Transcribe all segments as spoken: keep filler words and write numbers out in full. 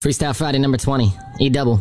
Freestyle Friday number twenty, E double.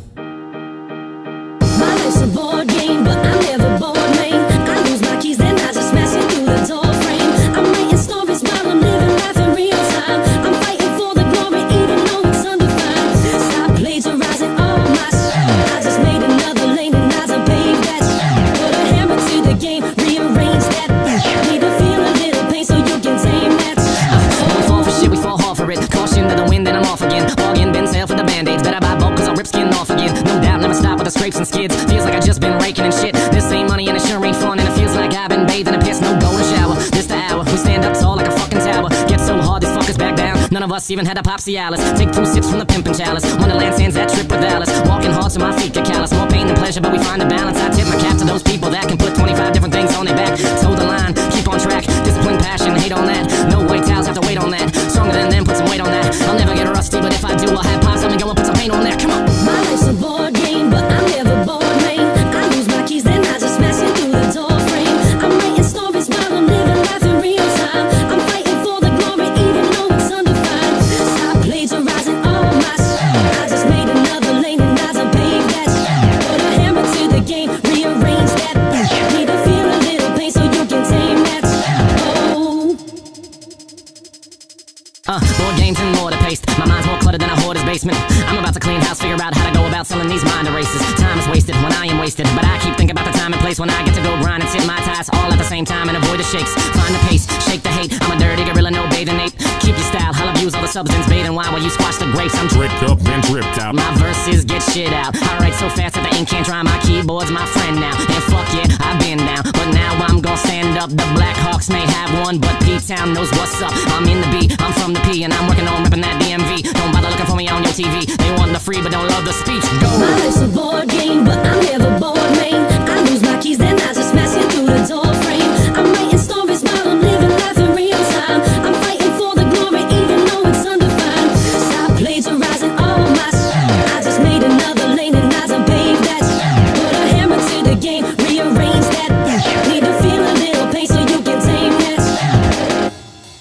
My life's a board game, but I'm never bored, man. I lose my keys, then I just smash it through the door frame. I'm writing stories while I'm living life in real time. I'm fighting for the glory, even though it's undefined. Stop plagiarizing all my shit. I just made another lane and I done paved that shit. Put a hammer to the game, rearrange that. Need to feel a little pain so you can tame that shit. When we fall for shit, we fall hard for it. Caution to the wind, then I'm off again. Bargain, bin sale for the band-aids. Better buy bulk, cause I'll rip skin off again. No doubt, never stop with the scrapes and skids. Feels like I just been raking and shit. This ain't money and it sure ain't fun. And it feels like I've been bathing in piss. No golden shower, this the hour. We stand up tall like a fucking tower. Get so hard, these fuckers back down. None of us even had a Pop Cialis. Take two sips from the pimpin' chalice. Wonderland sands that trip with Alice. Walking hard so my feet get callous. More pain than pleasure, but we find a balance. I tip my cap to those people that can put twenty-five different things on their back. Toe the line, keep on track. Discipline, passion, hate on that. No white towels, have to wait on that. Stronger than them, put some weight on that. I'll never get rusty, but if I do, I'll have pops. Let me go and put some paint on there. Come on. My life's a board game, but I'm never bored, man. I lose my keys, then I just smash it through the door frame. I'm writing stories while I'm living life in real time. I'm fighting for the glory, even though it's undefined. Stop plagiarizing all my shit. I just made another lane and I done paved that shit. Put a hammer to the game, rearrange that. Need to feel a little pain so you can tame that shit. Oh. Uh, board games and more to paste. My mind's more cluttered than a hoarder's basement. I'm about to clean house, figure out how to go about selling these mind erasers. Time is wasted when I am wasted, but I keep thinking about the time and place when I get to go grind and tip my ties all at the same time and avoid the shakes. Find the pace, shake the hate. I'm a dirty gorilla, no bathing ape. Keep your style, I'll abuse all the substance, bathing wine while you squash the grapes. I'm Dripped up and dripped out. my verses get shit out. I write so fast that the ink can't dry. My keyboard's my friend now. And fuck yeah, I've been down, but now I'm gonna stand up. The Black Hawks may have one, but P-Town knows what's up. I'm in the B, I'm from the P, and I'm working on ripping that D M V. Don't bother looking for me on your T V. They want the free, but don't love the speech. Go. My life's a board game, but I'm never bored, man. I lose my keys, then I just smash it through the door frame. I'm writing stories while I'm living life in real time. I'm fighting for the glory, even though it's undefined. Stop plagiarizing all my shit. I just made another lane and I done paved that shit. Put a hammer to the game, rearrange that. Need to feel a little pain so you can tame that shit.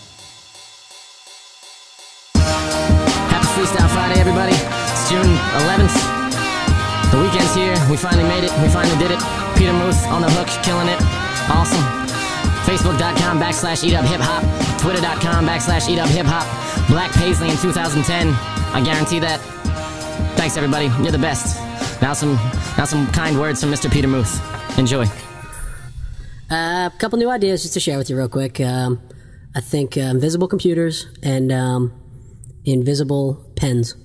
Happy Freestyle Friday, everybody. It's June eleventh. The weekend's here. We finally made it. We finally did it. Peter Muth on the hook, killing it. Awesome. Facebook.com backslash Eat Up Hip Hop. Twitter.com backslash Eat Up Hip Hop. Black Paisley in two thousand ten. I guarantee that. Thanks, everybody. You're the best. Now some, now some kind words from Mister Peter Muth. Enjoy. A uh, couple new ideas just to share with you real quick. Um, I think uh, invisible computers and um, invisible pens.